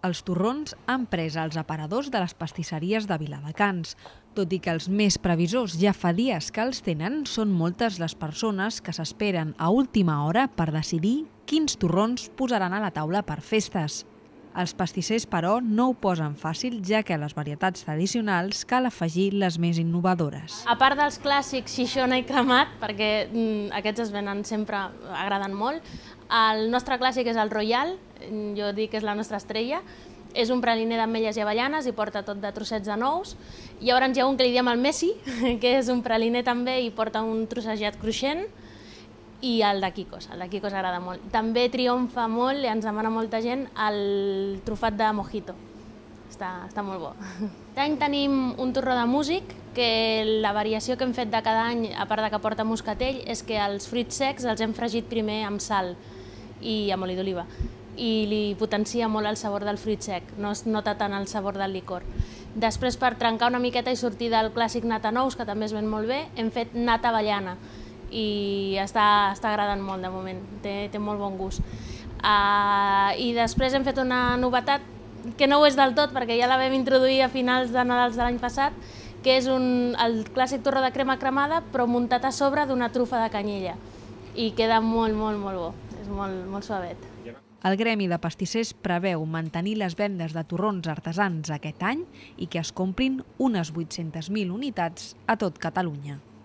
els torrons han pres els aparadors de les pastisseries de Viladecans. Tot i que els més previsors ja fa dies que els tenen, són moltes les persones que s'esperen a última hora per decidir quins torrons posaran a la taula per festes. Els pastissers, però, no ho posen fàcil, ja que a les varietats tradicionals cal afegir les més innovadores. A part dels clàssics xixona i cremat, perquè aquests es venen sempre, agraden molt, el nostre clàssic és el Royal, jo dic que és la nostra estrella, és un praliner d'ametlles i avellanes i porta tot de trossets de nous. Llavors hi ha un que li diem el Messi, que és un praliner també i porta un trossejat cruixent, i el de Kikos agrada molt. També triomfa molt, i ens demana molta gent, el trufat de mojito. Està molt bo. Aquest any tenim un torró de músic, que la variació que hem fet de cada any, a part de que porta moscatell, és que els fruits secs els hem fregit primer amb sal i amb oli d'oliva. I li potencia molt el sabor del fruit sec, no es nota tant el sabor del licor. Després, per trencar una miqueta i sortir del clàssic nata nous, que també es ven molt bé, hem fet nata avellana i està agradant molt de moment, té molt bon gust. I després hem fet una novetat, que no ho és del tot perquè ja la vam introduir a finals de Nadals de l'any passat, que és el clàssic torró de crema cremada però muntat a sobre d'una trufa de canyella i queda molt bo, és molt suavet. El Gremi de Pastissers preveu mantenir les vendes de torrons artesans aquest any i que es comprin unes 800.000 unitats a tot Catalunya.